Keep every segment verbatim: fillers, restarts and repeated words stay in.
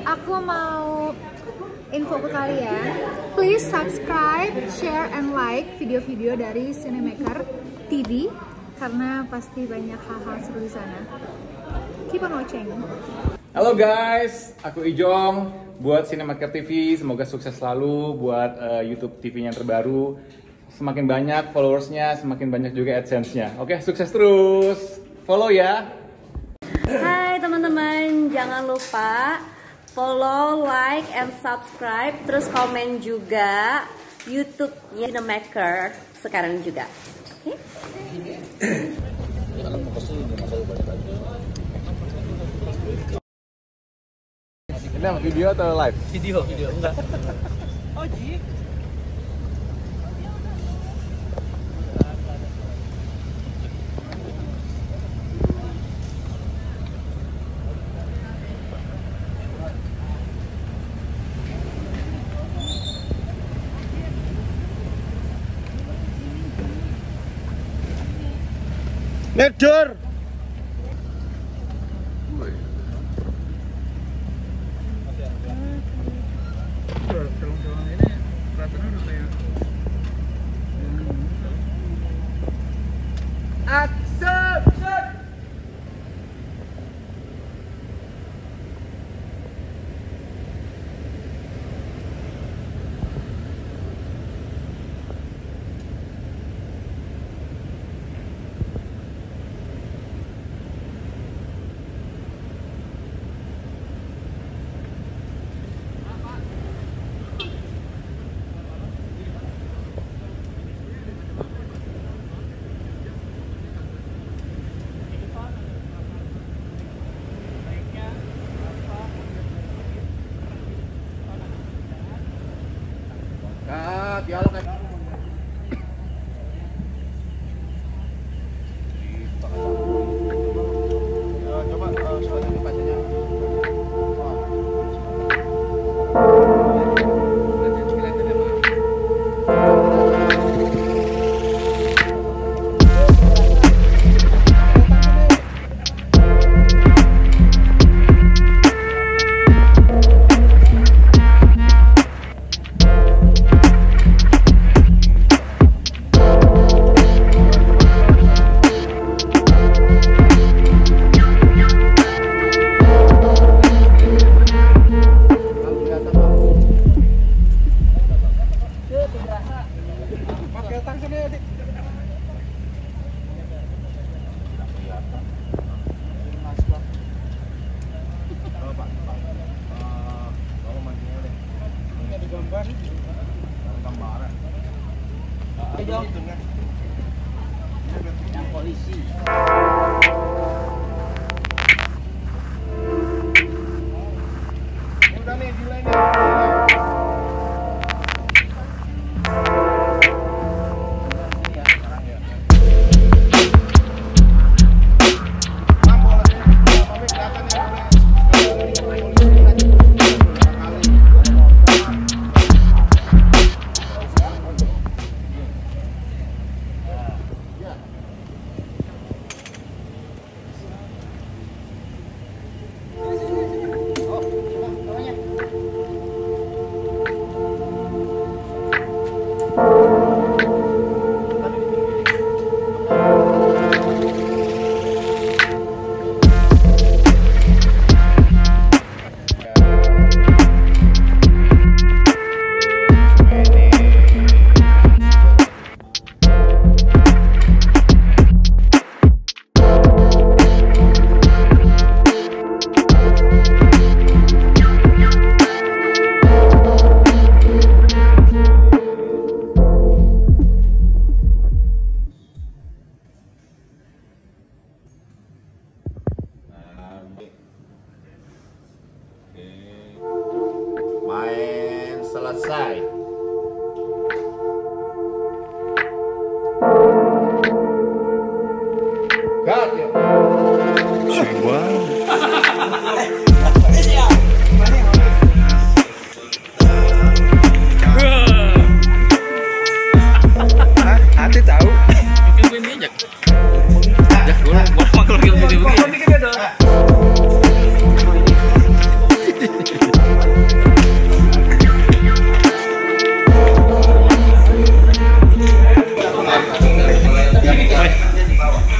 aku mau info ke kalian. Please subscribe, share, and like video-video dari Cinemaker T V karena pasti banyak hal-hal seru di sana. Keep on watching. Halo guys, aku Ijong buat Cinemaker T V. Semoga sukses selalu buat uh, YouTube T V-nya terbaru. Semakin banyak followersnya, semakin banyak juga AdSense-nya. Oke, sukses terus. Follow ya. Hai teman-teman, jangan lupa follow, like, and subscribe. Terus komen juga YouTube-nya Cinemaker sekarang juga. Oke? Ini video atau live? Video, video enggak. Oh, Ji. Ngedor. Dialog kan. Coba soalnya di bacanya. Yang polisi. Udah nih, delay nih. Main selesai. Cut ya. Hati tahu. Mungkin ini aja. Ya, gua gua makan lagi begini-begini.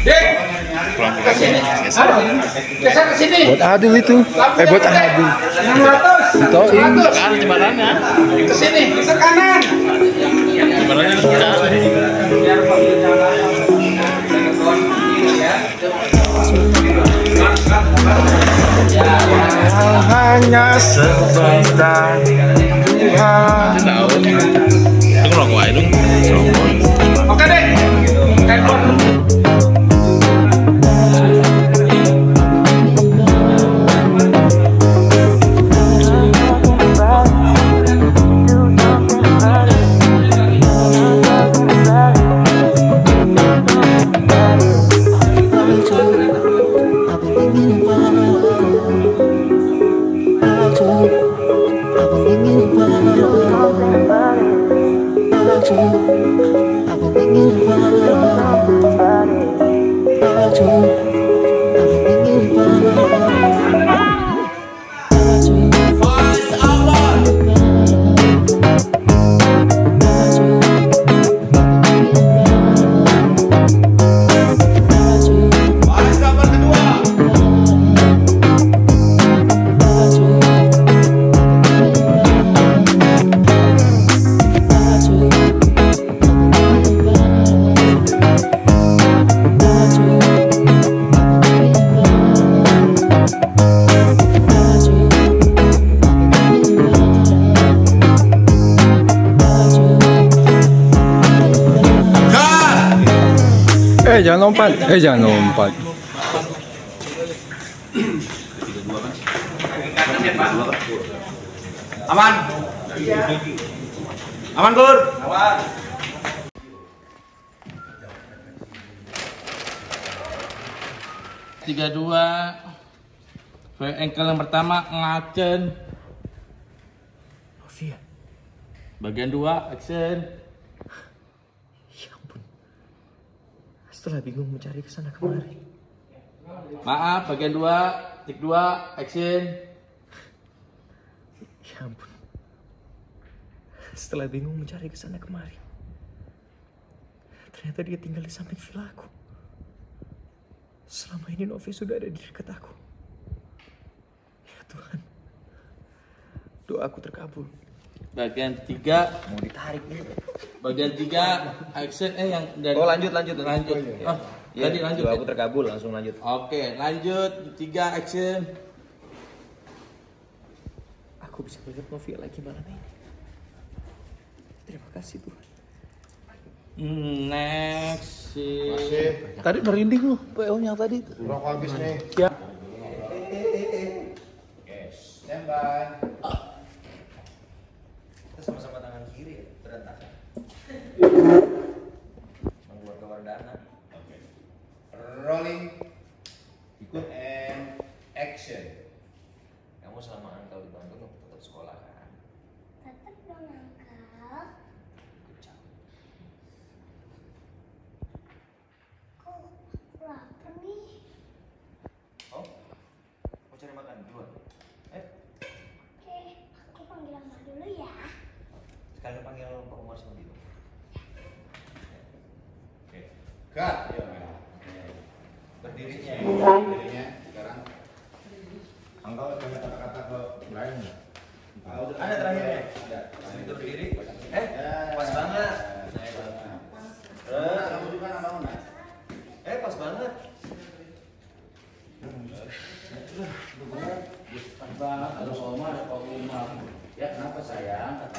Geser ke sini. Buat Adul itu. Eh buat Adul. Toin. Kan jembatannya. Ke sini, ke kanan. Jembatannya pecah. Hanya sebentar Tuhan. Tahu. Itu ngerokok aja dong. Oke deh. Handphone. Eh jangan lompat. Eh jangan lompat. Aman. Aman, Gur. Aman. Tiga dua. Ankle yang pertama ngacen. Novia. Bagian dua action. Ya ampun. Setelah bingung mencari kesana kemari. Maaf, bagian dua, tik dua, action. Ya ampun. Setelah bingung mencari kesana kemari. Ternyata dia tinggal di samping villa aku. Selama ini Novi sudah ada di dekat aku. Ya Tuhan. Doaku terkabul. Bagian tiga, Mau ditarik nih. bagian tiga, action. Eh yang dari Oh lanjut lanjut lanjut. Oh, Ya, tadi lanjut. doaku ya? terkabul langsung lanjut. Oke, lanjut. Tiga, action. Aku bisa melihat Novia lagi malam ini. Terima kasih Tuhan. Hmm, next. Si... Masih. Tadi merinding loh P O yang tadi. Rokok habis nih. Ya. Stand by. Kita sama-sama tangan kiri ya, berantakan. Membuat kewardana. Oke. Rolling. Ikut and action. Kamu selama engkau di Bandung tetap sekolah kan? Tetap dong, Uncle. Kok lapar nih? Oh, mau cari makan dua? Eh, Oke, aku panggil Mama dulu ya. sekalian panggil Pak Umar sama Bimo. Oke. Cut. Berdirinya. Berdirinya sekarang. Engkau punya kata-kata ke lain nggak? Ada terakhirnya. Ada. Itu berdiri. Eh, pas banget. Terus kamu juga nama mana? Eh, pas banget. Bang, ada Oma, ada Pak Umar. Ya kenapa sayang? Kata.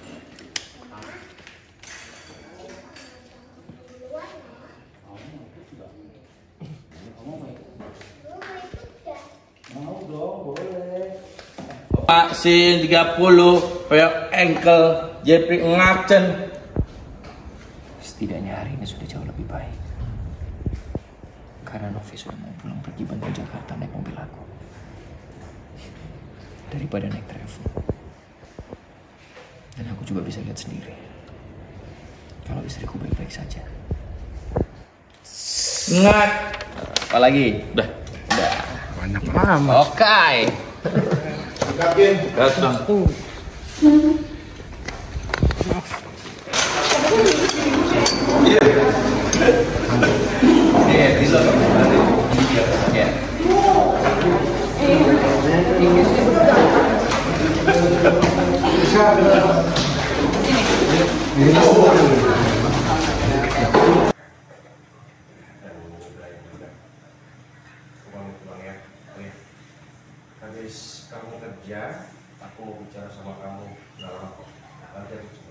Duluan ya. Kamu ikut nggak? Kamu mau ikut? Lu mau ikut gak? Mau dong, boleh. Pak Sin tiga puluh, kayak ankle, Jepri ngacen. Setidaknya hari ini sudah jauh lebih baik. Karena Novi sudah mau pulang pergi Bandung Jakarta naik mobil aku. Daripada naik travel. Dan aku juga bisa lihat sendiri. Kalau istriku baik-baik saja. Ngat. Apalagi? Udah. Udah. Banyak amat. Oke. Gapin. Datang. Iya, Habis kamu kerja, aku mau bicara sama kamu dalam kok. Nanti aku coba.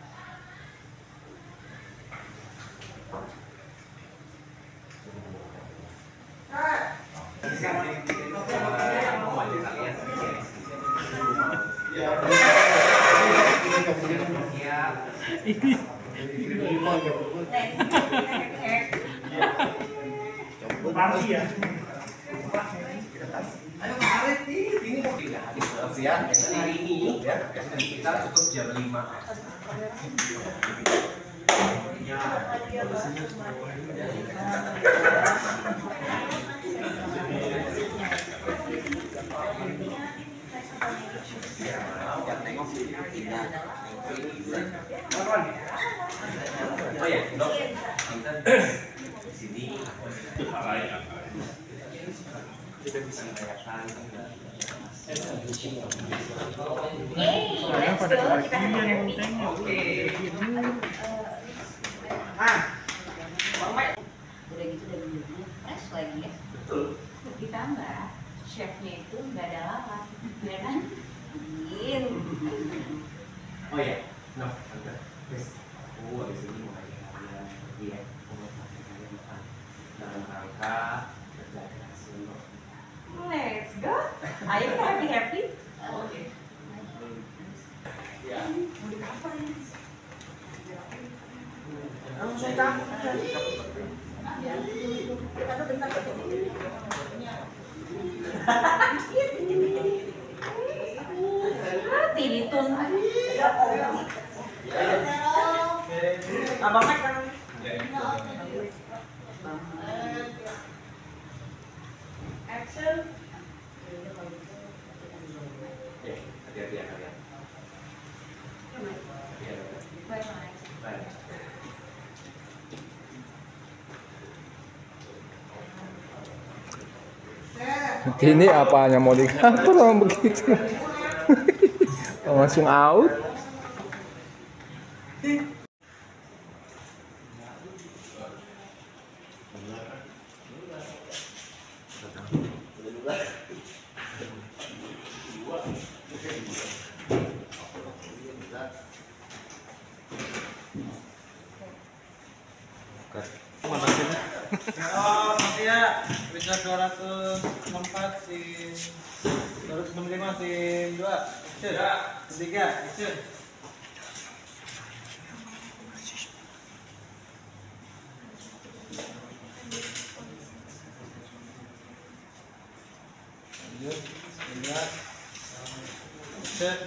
Ya, hari ini ya, kita tutup jam lima. Oh ya, dok, kita di sini kita bisa merayakan. Kalian pada kebagian yang tengok. Udah gitu udah bumbunya fresh lagi ya. Betul. Ditambah chefnya itu nggak ada lalat, ya kan? Amin. Oh ya, no, tante, please. Aku habis ini mau ngajak kalian pergi ya. Aku mau ngajak kalian makan dalam rangka berjaga hasil. Let's go. Ayo kita happy happy. Oke. Ya. Hati ditun. Abang Mek kan. Action. Ya, hati-hati ya kalian. Bye bye. Bye. Ini apanya mau di kantor orang begitu. Langsung out. Oh, nanti ya bisa dua ratus empat sim dua ratus enam puluh lima sim dua action ketiga action lanjut lihat action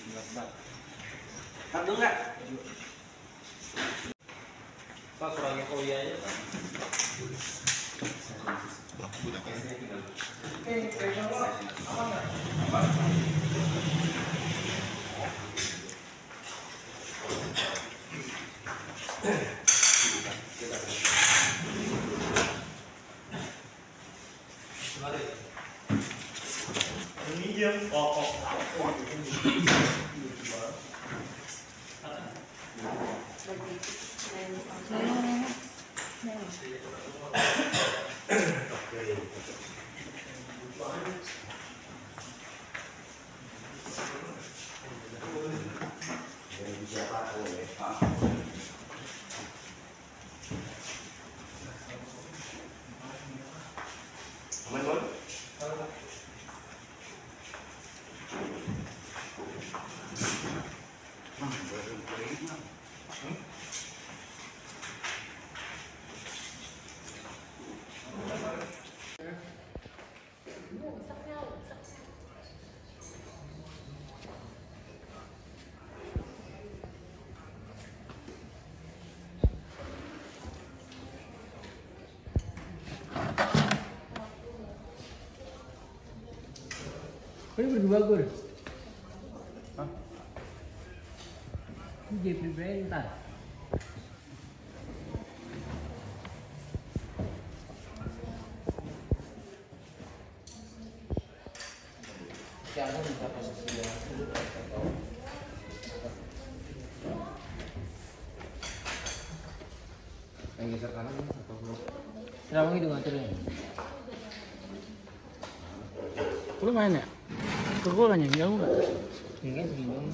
Kartu nggak? Pak kurangnya koi aja Pak. Ini jam pokok. Ini berdua gur. Hah? Ini jadi bentar. Jangan minta posisi dia. Yang geser kanan atau belum? Serawang itu ngaturnya. Lu main ya? Kau kan yang jauh nggak? Enggak segini dong.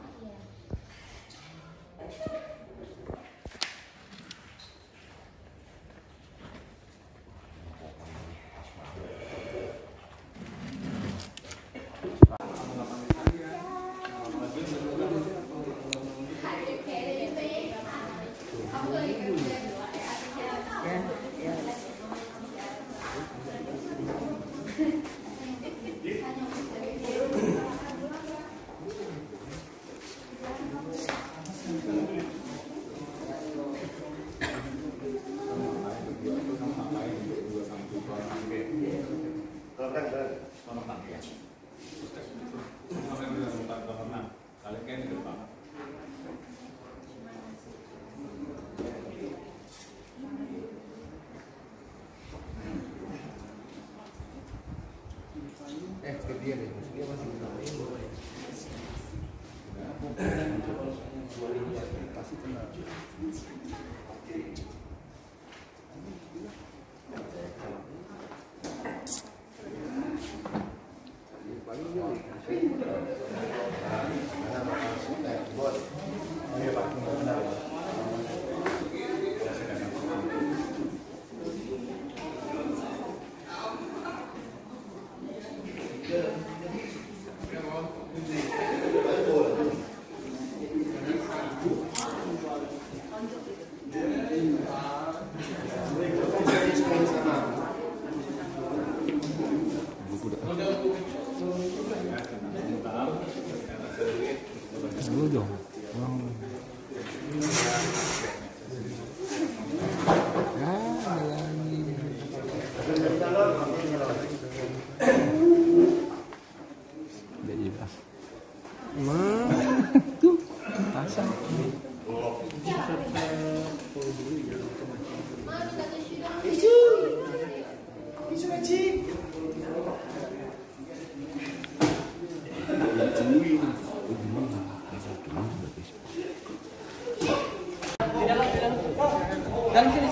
Eh, ke dia deh, musiknya masih pasti kenal. Dulu dong. Tuh, pasang. Isu, isu aci. Dalam sini.